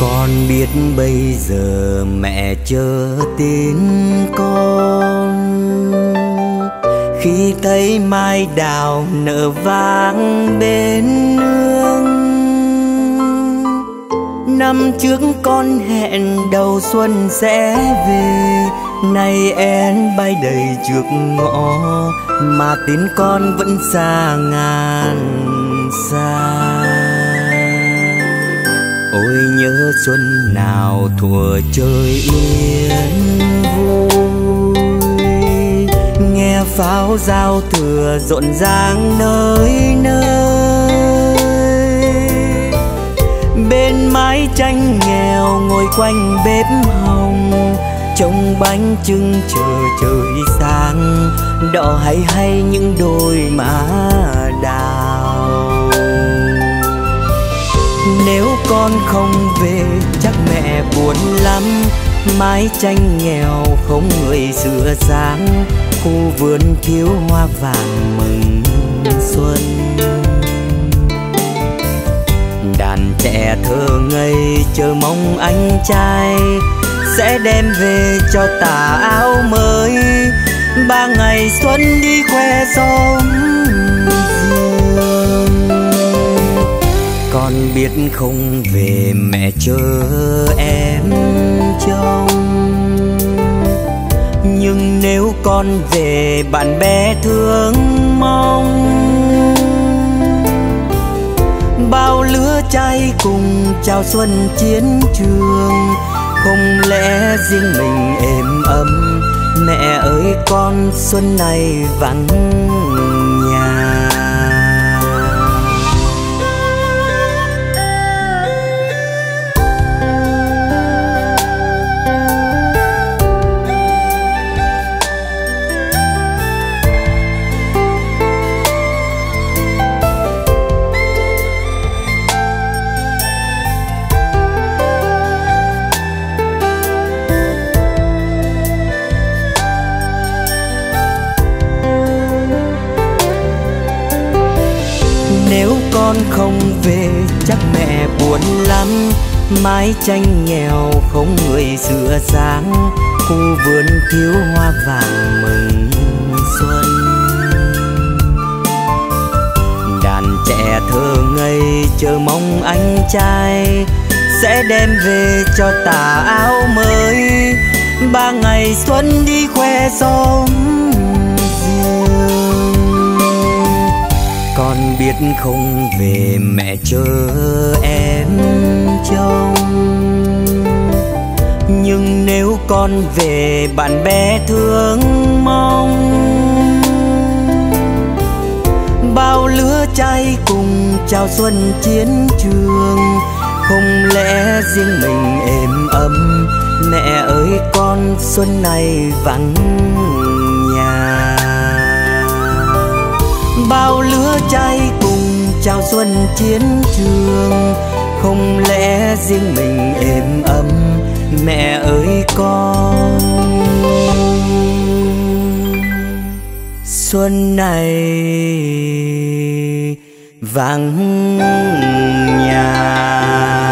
Con biết bây giờ mẹ chờ tin con, khi thấy mai đào nở vàng bên nương. Năm trước con hẹn đầu xuân sẽ về, nay én bay đầy trước ngõ mà tin con vẫn xa ngàn xa. Ôi nhớ xuân nào thuở trời yên vui, nghe pháo giao thừa rộn ràng nơi nơi. Bên mái tranh nghèo ngồi quanh bếp hồng, trông bánh trưng chờ trời sáng, đỏ hay hay những đôi má đào. Nếu con không về chắc mẹ buồn lắm, mái tranh nghèo không người sửa sáng, khu vườn thiếu hoa vàng mừng xuân. Đàn trẻ thơ ngây chờ mong anh trai sẽ đem về cho tà áo mới, 3 ngày xuân đi khoe xóm dương. Con biết không về mẹ chờ em trông, nhưng nếu con về bạn bè thương mong. Bao lứa trai cùng chào xuân chiến trường, không lẽ riêng mình êm ấm. Mẹ ơi con xuân này vắng nhà. Nếu con không về chắc mẹ buồn lắm, mái tranh nghèo không người sửa sáng, khu vườn thiếu hoa vàng mừng xuân. Đàn trẻ thơ ngây chờ mong anh trai sẽ đem về cho tà áo mới, 3 ngày xuân đi khoe xóm dương. Con biết không về mẹ chờ em trông, nhưng nếu con về bạn bè thương mong. Bao lứa trai cùng chào xuân chiến trường, không lẽ riêng mình êm ấm. Mẹ ơi con xuân này vắng nhà. Bao lứa trai cùng chào xuân chiến trường, không lẽ riêng mình êm ấm. Mẹ ơi con xuân này vắng nhà.